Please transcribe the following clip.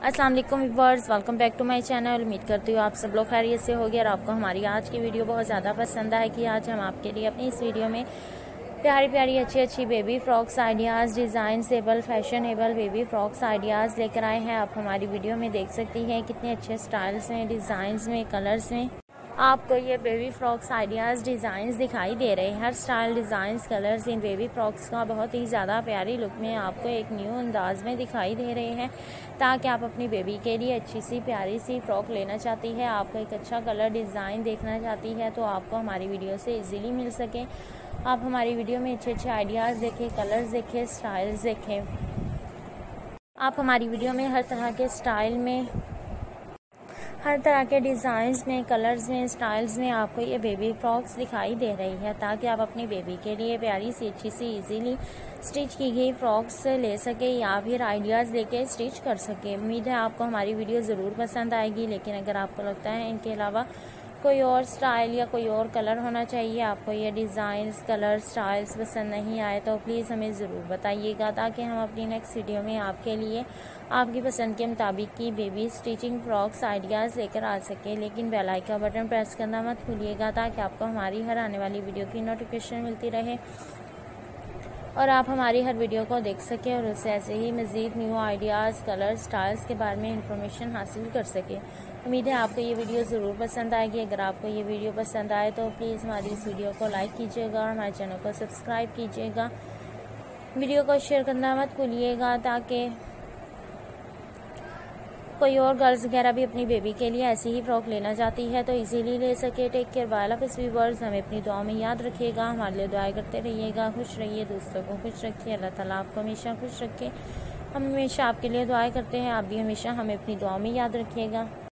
अस्सलाम वालेकुम viewers, welcome back to my channel. उम्मीद करती हूँ आप सब लोग खैरियत से होंगे और आपको हमारी आज की वीडियो बहुत ज़्यादा पसंद आएगी। आज हम आपके लिए अपनी इस वीडियो में प्यारी प्यारी अच्छी बेबी फ्रॉक्स आइडियाज़, डिज़ाइनसेबल फैशनेबल बेबी फ्रॉक्स आइडियाज़ लेकर आए हैं। आप हमारी वीडियो में देख सकती हैं कितने अच्छे स्टाइल्स में, डिज़ाइंस में, कलर्स में आपको ये बेबी फ्रॉक्स आइडियाज़, डिज़ाइंस दिखाई दे रहे हैं। हर स्टाइल, डिज़ाइंस, कलर्स इन बेबी फ्रॉक्स का बहुत ही ज़्यादा प्यारी लुक में आपको एक न्यू अंदाज में दिखाई दे रहे हैं। ताकि आप अपनी बेबी के लिए अच्छी सी प्यारी सी फ्रॉक लेना चाहती है, आपको एक अच्छा कलर डिज़ाइन देखना चाहती है, तो आपको हमारी वीडियो से इजीली मिल सके। आप हमारी वीडियो में अच्छे आइडियाज़ देखें, कलर्स देखें, स्टाइल्स देखें। आप हमारी वीडियो में हर तरह के स्टाइल में, हर तरह के डिज़ाइंस में, कलर्स में, स्टाइल्स में आपको ये बेबी फ्रॉक्स दिखाई दे रही है, ताकि आप अपनी बेबी के लिए प्यारी सी अच्छी सी इजीली स्टिच की गई फ्रॉक्स ले सके या फिर आइडियाज़ लेके स्टिच कर सके। उम्मीद है आपको हमारी वीडियो ज़रूर पसंद आएगी। लेकिन अगर आपको लगता है इनके अलावा कोई और स्टाइल या कोई और कलर होना चाहिए, आपको ये डिज़ाइंस, कलर, स्टाइल्स पसंद नहीं आए, तो प्लीज़ हमें ज़रूर बताइएगा, ताकि हम अपनी नेक्स्ट वीडियो में आपके लिए आपकी पसंद के मुताबिक की बेबी स्टिचिंग फ्रॉक्स आइडियाज़ लेकर आ सके। लेकिन बेल आइकन का बटन प्रेस करना मत भूलिएगा, ताकि आपको हमारी हर आने वाली वीडियो की नोटिफिकेशन मिलती रहे और आप हमारी हर वीडियो को देख सकें और उससे ऐसे ही मज़ीद न्यू आइडियाज़, कलर, स्टाइल्स के बारे में इंफॉर्मेशन हासिल कर सकें। उम्मीद है आपको ये वीडियो ज़रूर पसंद आएगी। अगर आपको ये वीडियो पसंद आए तो प्लीज़ हमारी इस वीडियो को लाइक कीजिएगा और हमारे चैनल को सब्सक्राइब कीजिएगा। वीडियो को शेयर करना मत भूलिएगा, ताकि कोई और गर्ल्स वगैरह भी अपनी बेबी के लिए ऐसी ही फ्रॉक लेना चाहती है तो इजीली ले सके। टेक केयर, बाय, अल्लाह हाफ़िज़ व्यूअर्स। हमें अपनी दुआ में याद रखिएगा, हमारे लिए दुआएं करते रहिएगा, खुश रहिए, दोस्तों को खुश रखिए। अल्लाह ताला आपको हमेशा खुश रखे। हम हमेशा आपके लिए दुआएं करते हैं, आप भी हमेशा हमें अपनी दुआ में याद रखिएगा।